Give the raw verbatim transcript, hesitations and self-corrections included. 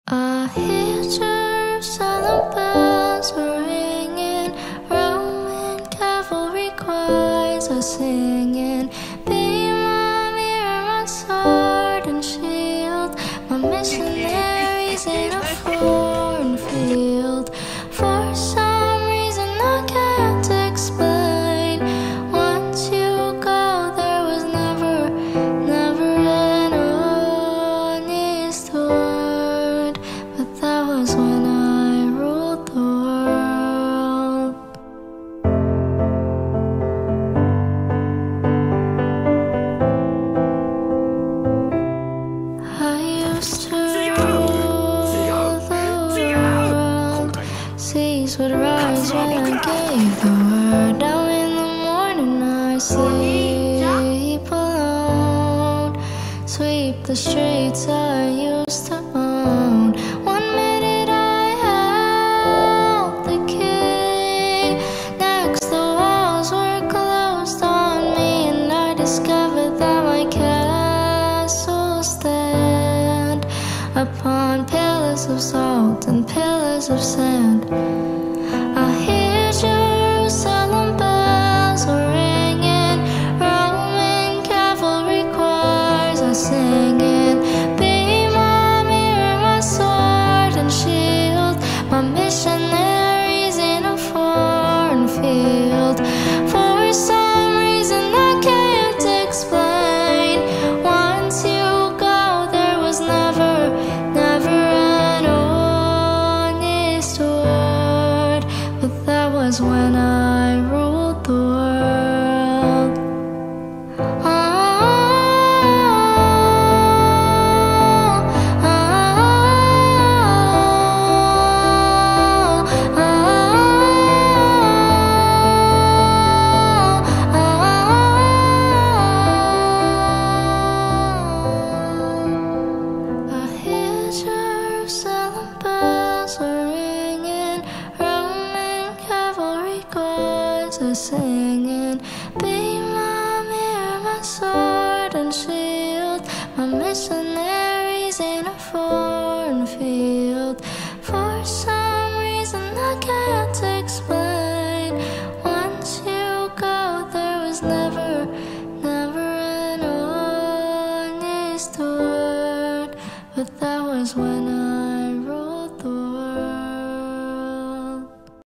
I hear Jerusalem bells are ringing, Roman cavalry choirs are singing. Be my mirror, my sword and shield, my missionaries in a foreign field. For some reason I can't explain, once you go there was never, never an honest word. But that was when I ruled the world. I used to rule the world. Seas would rise when I gave the word. Now in the morning I sleep alone, sweep the streets I used to own. One minute I held the key, next the walls were closed on me, and I discovered that my castles stand upon pillars of salt and pillars of sand. I hear Jerusalem bells are ringing, Roman cavalry choirs are singing. Be my mirror, my sword and shield, my missionaries in a foreign field. For some reason I can't explain, once you go there was never, never an honest word. But that was when I ruled the world. Oh, I hear Jerusalem bells are ringing, Roman cavalry choirs are singing. Be my mirror, my sword